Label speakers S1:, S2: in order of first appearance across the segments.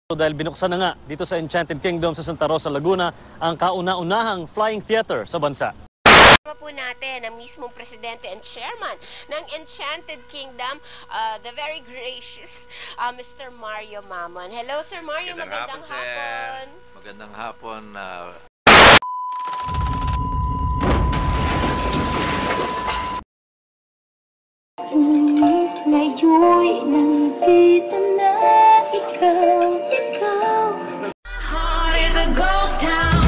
S1: Dahil binuksan na nga dito sa Enchanted Kingdom sa Santa Rosa, Laguna ang kauna-unahang flying theater sa bansa.
S2: Kasama po natin ang mismong presidente and chairman ng Enchanted Kingdom, the very gracious Mr. Mario Mamon. Hello Sir Mario, magandang hapon.
S3: Magandang hapon.
S4: Ngayon'y nandito na ikaw. Heart is a ghost town.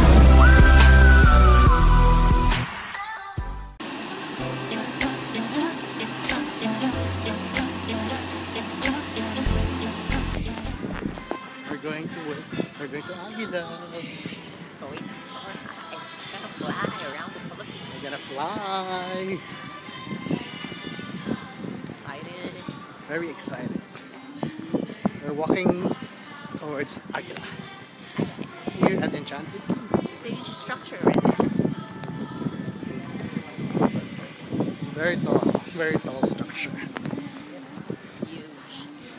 S5: We're going to Aguila.
S2: Going to soar high. We're gonna fly around the Philippines.
S5: We're gonna fly.
S2: Excited.
S5: Very excited. We're walking towards Aguila. Here at Enchanted Kingdom.
S2: There's a huge structure right there.
S5: It's very tall structure.
S2: Huge.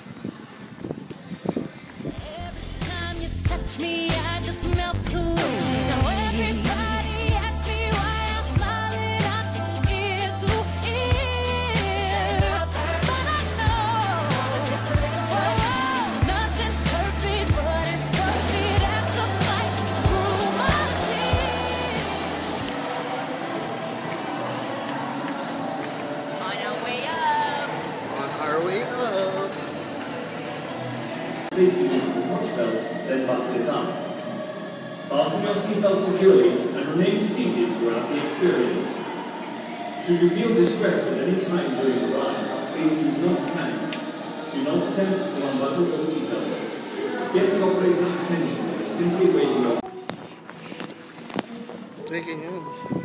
S4: Every time you touch me, I just melt away. Now everybody asks me why I'm smiling out ear to ear. But I know nothing's perfect, but it's worth it after fight through my tears.
S2: On our way up.
S5: On our way up.
S6: Safety watch belt, then buckle it up. Fasten your seatbelt securely and remain seated throughout the experience. Should you feel distressed at any time during the ride, please do not panic. Do not attempt to unbuckle your seatbelt. Get the operator's attention by simply waving your
S5: Breaking news.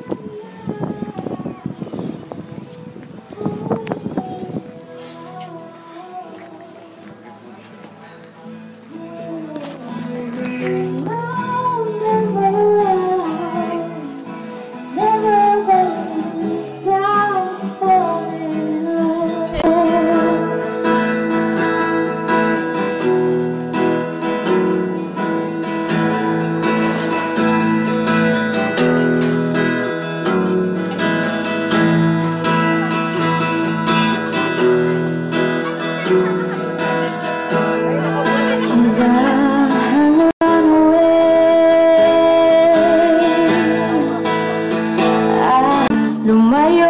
S4: Lumayo,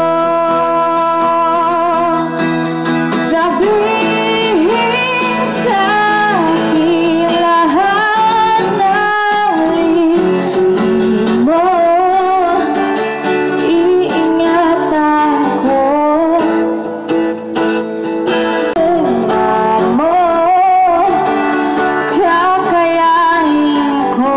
S4: sabihin sa akin lahat ng lihim mo. Iingatan ko mo, kakayanin ko.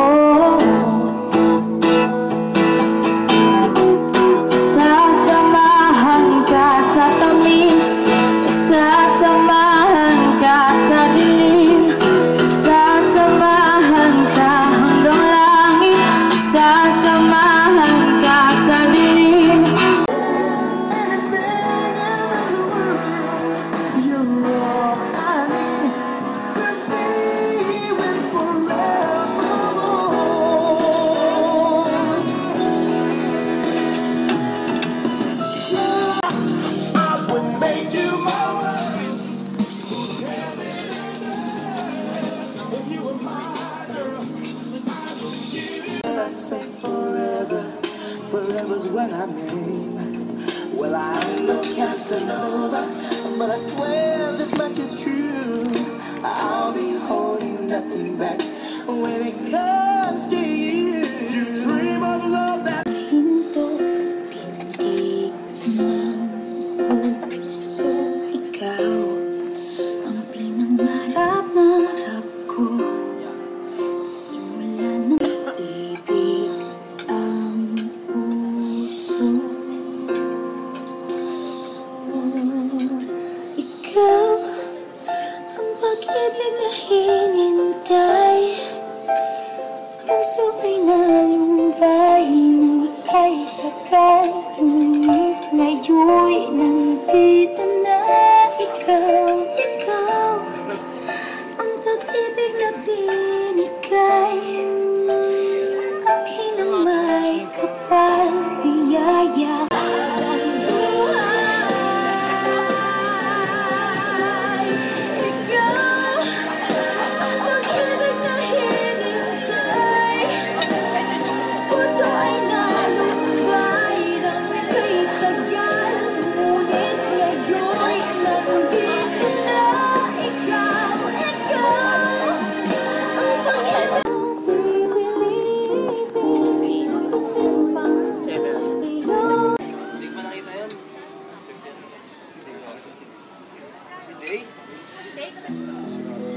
S4: Sasamahan ka sa tamis, sasamahan ka sa dilim, sasamahan ka hanggang langit, sasamahan ka sa dilim.
S7: I say forever, forever's what I mean. Well, I ain't no Casanova, but I swear this much is true. I'll be holding nothing back when it comes to you. You dream of love that
S4: Pinto, pintig ng puso, ikaw ang pinangarap-ngarap ko. Simula ng ibig ang puso. Ikaw ang pag-ibig na hinintay. Puso ay nalumbay ng kay-kakay. Ngunit ngayon'y nandito na ikaw. Ang pag-ibig na
S5: Siguro